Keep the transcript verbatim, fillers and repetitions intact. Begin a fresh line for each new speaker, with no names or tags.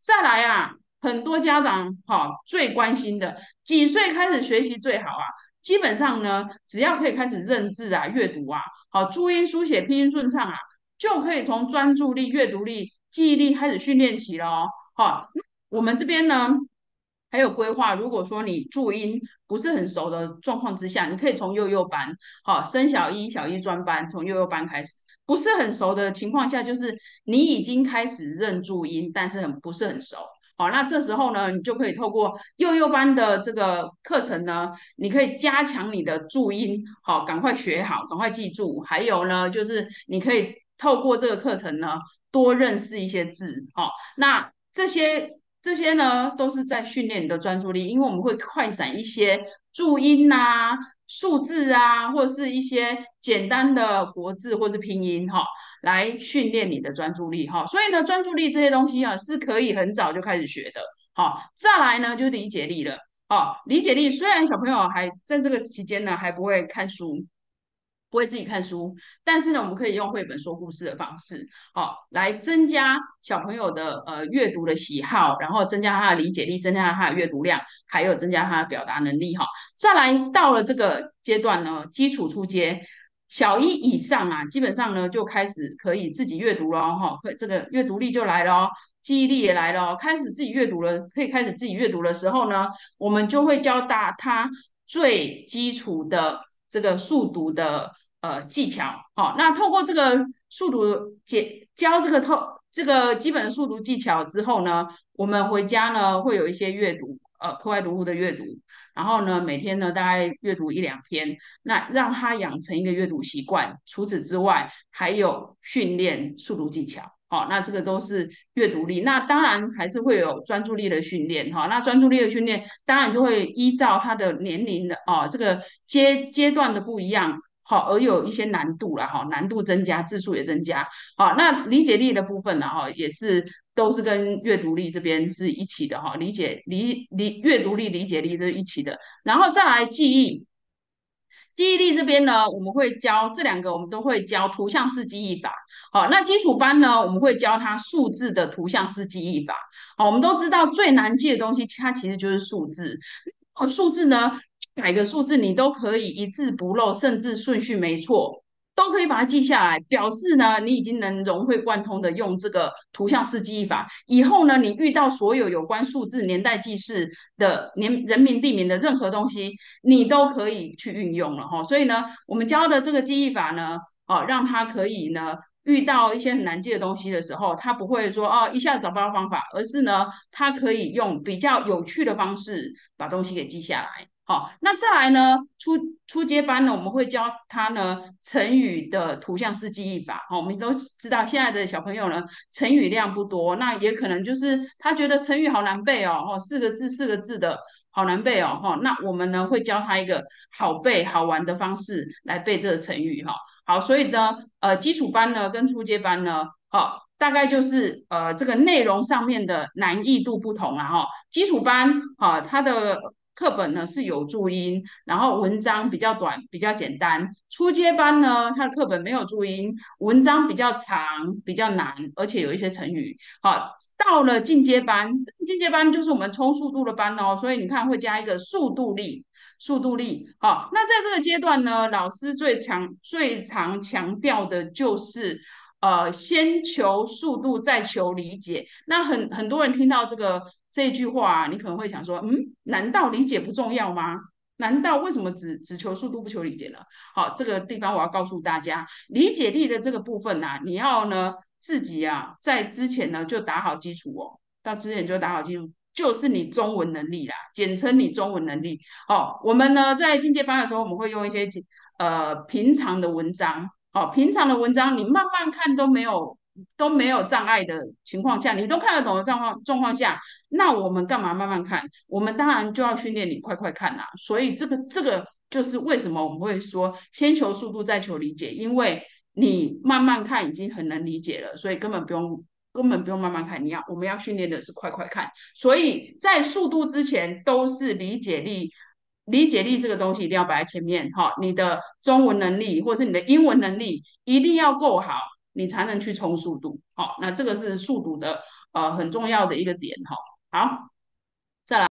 再来啊，很多家长哈、最关心的，几岁开始学习最好啊？基本上呢，只要可以开始认字啊、阅读啊，好、注音书写拼音顺畅啊，就可以从专注力、阅读力、记忆力开始训练起了哦。好、我们这边呢还有规划，如果说你注音不是很熟的状况之下，你可以从幼幼班，好、升小一、小一专班，从幼幼班开始。不是很熟的情况下，就是你已经开始认注音，但是很不是很熟。好，那这时候呢，你就可以透过幼幼班的这个课程呢，你可以加强你的注音，好，赶快学好，赶快记住。还有呢，就是你可以透过这个课程呢，多认识一些字，好，那这些这些呢，都是在训练你的专注力，因为我们会快闪一些注音呐、数字啊，或者是一些简单的国字或是拼音哈、来训练你的专注力哈。所以呢，专注力这些东西啊，是可以很早就开始学的。好，再来呢就是理解力了。哦，理解力虽然小朋友还在这个期间呢还不会看书，不会自己看书，但是呢，我们可以用绘本说故事的方式，哦，来增加小朋友的呃阅读的喜好，然后增加他的理解力，增加他的阅读量，还有增加他的表达能力哈。再来到了这个阶段呢，基础初阶。小一以上啊，基本上呢就开始可以自己阅读了哈，会这个阅读力就来了哦，记忆力也来了哦，开始自己阅读了，可以开始自己阅读的时候呢，我们就会教大他最基础的这个速读的呃技巧。好、那透过这个速读解教这个透这个基本的速读技巧之后呢，我们回家呢会有一些阅读呃课外读物的阅读，然后呢每天呢大概阅读一两篇，那让他养成一个阅读习惯。除此之外，还有训练速读技巧。好、那这个都是阅读力。那当然还是会有专注力的训练。哈、那专注力的训练当然就会依照他的年龄的哦，这个阶阶段的不一样。好，而有一些难度啦，哈，难度增加，字数也增加。好，那理解力的部分呢，哈，也是都是跟阅读力这边是一起的，哈，理解理理阅读力、理解力是一起的。然后再来记忆，记忆力这边呢，我们会教这两个，我们都会教图像式记忆法。好，那基础班呢，我们会教他数字的图像式记忆法。好，我们都知道最难记的东西，它其实就是数字。哦，数字呢，一百个数字你都可以一字不漏，甚至顺序没错，都可以把它记下来，表示呢，你已经能融会贯通的用这个图像式记忆法。以后呢，你遇到所有有关数字、年代记事的年人名地名的任何东西，你都可以去运用了哈。所以呢，我们教的这个记忆法呢，哦，让他可以呢。遇到一些很难记的东西的时候，他不会说哦一下子找不到方法，而是呢，他可以用比较有趣的方式把东西给记下来。好，那再来呢，初初阶班呢，我们会教他呢成语的图像式记忆法。好，我们都知道现在的小朋友呢，成语量不多，那也可能就是他觉得成语好难背哦，哦，四个字四个字的好难背哦，哈，那我们呢会教他一个好背好玩的方式来背这个成语哈。好，所以呢，呃，基础班呢跟初阶班呢，好，大概就是呃这个内容上面的难易度不同啊，哈。基础班哈，它的课本呢是有注音，然后文章比较短，比较简单。初阶班呢，它的课本没有注音，文章比较长，比较难，而且有一些成语。好，到了进阶班，进阶班就是我们冲速度的班哦，所以你看会加一个速度力。速度力，好，那在这个阶段呢，老师最强、最常强调的就是，呃，先求速度，再求理解。那很很多人听到这个这句话啊，你可能会想说，嗯，难道理解不重要吗？难道为什么只只求速度不求理解呢？好，这个地方我要告诉大家，理解力的这个部分呢、啊，你要呢自己啊，在之前呢就打好基础哦，到之前就打好基础，就是你中文能力啦，简称你中文能力。哦，我们呢在进阶班的时候，我们会用一些呃平常的文章，哦，平常的文章你慢慢看都没有都没有障碍的情况下，你都看得懂的状况状况下，那我们干嘛慢慢看？我们当然就要训练你快快看啦。所以这个这个就是为什么我们会说先求速度再求理解，因为你慢慢看已经很能理解了，所以根本不用。根本不用慢慢看，你要我们要训练的是快快看，所以在速度之前都是理解力，理解力这个东西一定要摆在前面哈。你的中文能力或是你的英文能力一定要够好，你才能去冲速度。好，那这个是速读的呃很重要的一个点哈。好。